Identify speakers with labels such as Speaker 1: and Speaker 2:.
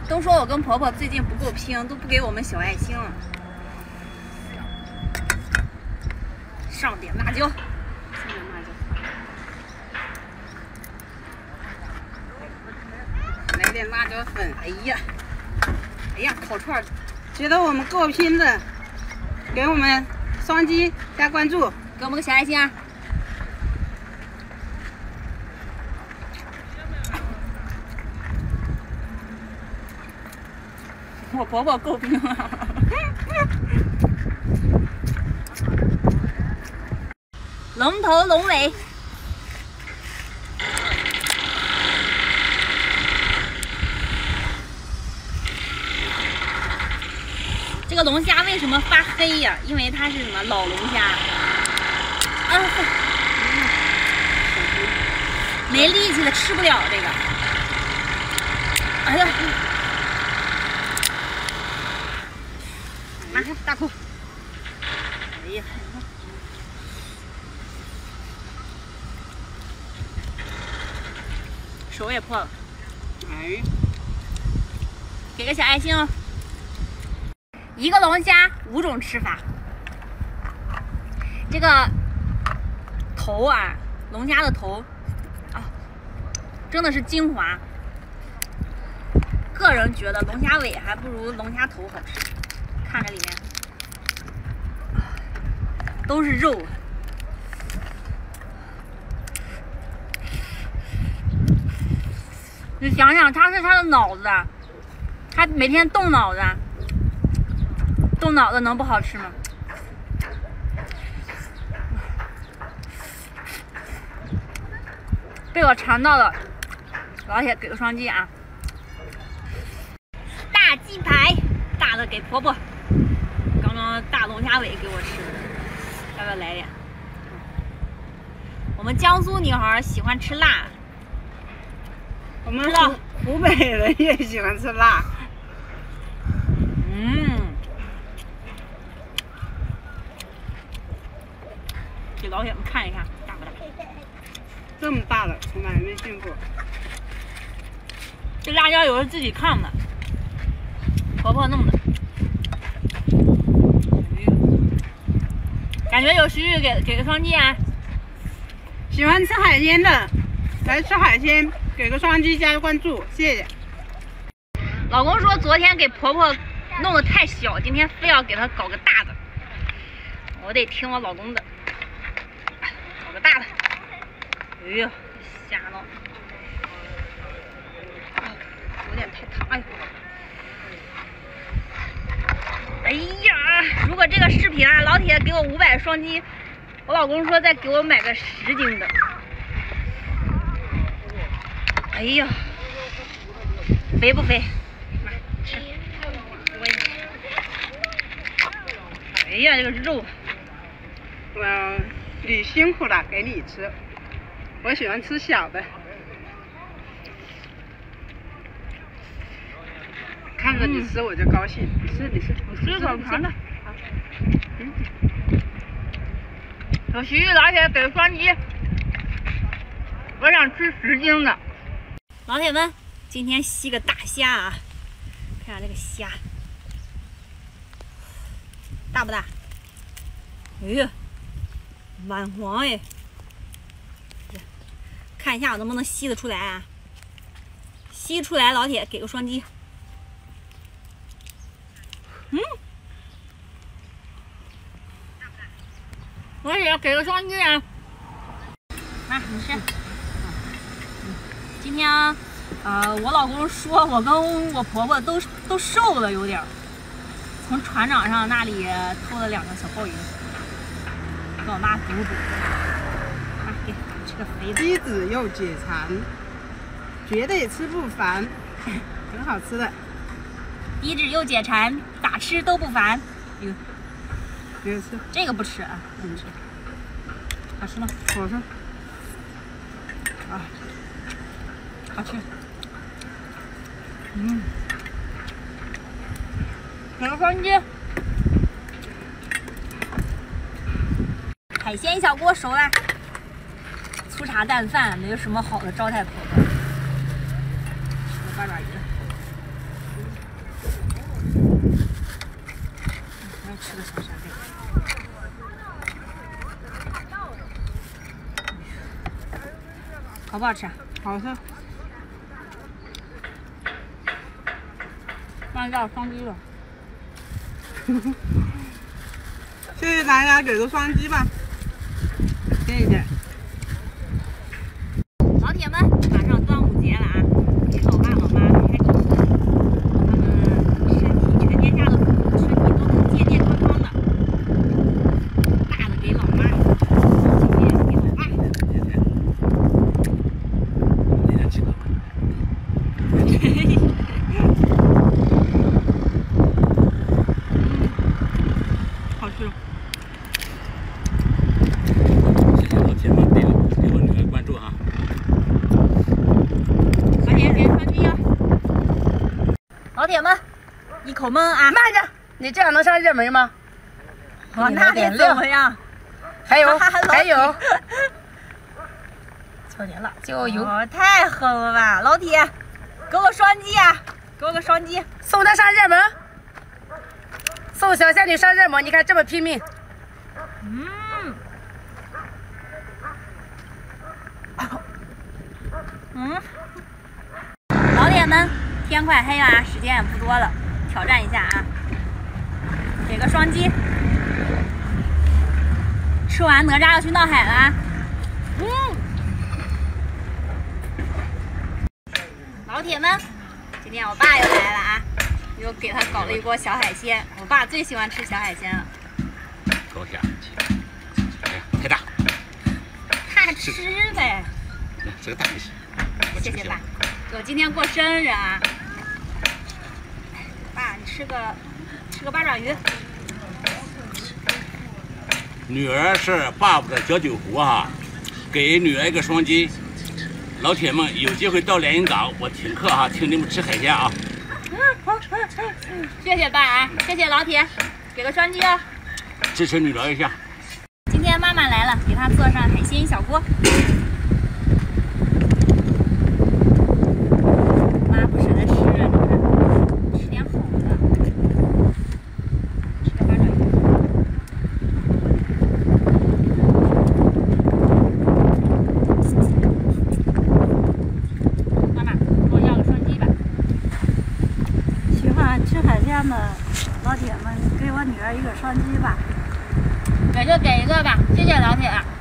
Speaker 1: 都说我跟婆婆最近不够拼，都不给我们小爱心了。上点辣椒，
Speaker 2: 来点辣椒粉。哎呀，烤串觉得我们够拼的，给我们双击加关注，
Speaker 1: 给我们个小爱心啊！我婆婆够拼了。龙头龙尾，这个龙虾为什么发黑呀？因为它是什么老龙虾啊，没力气了，吃不了这个。哎呀，拿大口！哎呀！手也破了，
Speaker 2: 哎，
Speaker 1: 给个小爱心哦。一个龙虾5种吃法。这个头啊，龙虾的头啊，真的是精华。个人觉得龙虾尾还不如龙虾头好吃。看着里面都是肉。你想想，他是他的脑子，他每天动脑子，动脑子能不好吃吗？被我馋到了，老铁给个双击啊！大鸡排，大的给婆婆，刚刚大龙虾尾给我吃，要不要来点？我们江苏女孩喜欢吃辣。
Speaker 2: 我们湖北人也喜欢吃辣。
Speaker 1: 给老铁们看一下，大不大？
Speaker 2: 这么大的，从来没见过。
Speaker 1: 这辣椒油是自己炕的，婆婆弄的。感觉有食欲，给个双击啊！
Speaker 2: 喜欢吃海鲜的，来吃海鲜。给个双击加关注，谢谢。
Speaker 1: 老公说昨天给婆婆弄得太小，今天非要给她搞个大的，我得听我老公的，搞个大的。哎呦，吓到！有点太烫，哎呀！如果这个视频啊，老铁给我500双击，我老公说再给我买个10斤的。哎呀，肥不肥？来吃，我也。哎呀，这个肉，
Speaker 2: 你辛苦了，给你吃。我喜欢吃小的，看着你吃我就高兴。你吃，我吃口尝尝。
Speaker 1: 有徐玉老铁给双击，我想吃10斤的。老铁们，今天吸个大虾啊！看下这个虾，大不大？哎呀，满黄哎！看一下我能不能吸得出来啊？吸出来，老铁给个双击。老铁给个双击啊！来，你吃。今天，我老公说我跟我婆婆都瘦了，有点儿。从船长上那里偷了2个小鲍鱼，给我妈补补。啊，给吃个肥的。
Speaker 2: 低脂又解馋，绝对吃不烦，很好吃的。
Speaker 1: 低脂又解馋，咋吃都不烦。哟，
Speaker 2: 没有吃。
Speaker 1: 这个不吃啊，不吃。好吃吗？
Speaker 2: 好吃。啊。
Speaker 1: 好吃，给个双击。海鲜小锅熟了，粗茶淡饭，没有什么好的招待婆婆。吃个8爪鱼， 好不好吃？
Speaker 2: 好吃。
Speaker 1: 放料双击了。
Speaker 2: 谢谢大家给个双击吧，谢谢。
Speaker 1: 老铁们，马上端午节了啊！给老爸老妈开祝福，他们身体全天下的身体都能健健康康的。大的给老妈，小的给老爸。
Speaker 3: 那天几个？
Speaker 2: 好吃。
Speaker 3: 谢谢老铁们给我女儿关注啊！
Speaker 1: 老铁别双击啊！老铁们，一口闷啊！
Speaker 2: 慢着，你这样能上热门吗？
Speaker 1: 我那得怎么样？
Speaker 2: 还有
Speaker 1: 还有，
Speaker 2: 就点了，就油。
Speaker 1: 哦，太狠了吧！老铁，给我双击啊！给我个双击！
Speaker 2: 送他上热门，送小仙女上热门，你看这么拼命。
Speaker 1: 老铁们，天快黑了啊，时间也不多了，挑战一下啊！给个双击。吃完哪吒要去闹海了啊！老铁们，今天我爸又来了啊，又给他搞了一锅小海鲜。我爸最喜欢吃小海鲜了。
Speaker 3: 高虾，哎呀，太大，
Speaker 1: 看吃呗。
Speaker 3: 这个大就行。
Speaker 1: 谢谢爸，我今天过生日啊。爸，你吃个八爪鱼。
Speaker 3: 女儿是爸爸的小酒壶哈，给女儿一个双击。老铁们有机会到连云港，我请客哈，请你们吃海鲜啊！
Speaker 1: 谢谢爸啊，谢谢老铁，给个双击哦。
Speaker 3: 支持女儿一下。
Speaker 1: 今天妈妈来了，给她做上海鲜小锅。妈不舍得吃，你看，吃点好的。吃个八爪鱼。妈妈，给我要个双击吧。
Speaker 4: 喜欢吃海鲜的老铁们，给我女儿一个双击吧。
Speaker 1: 给就给一个吧，谢谢老铁。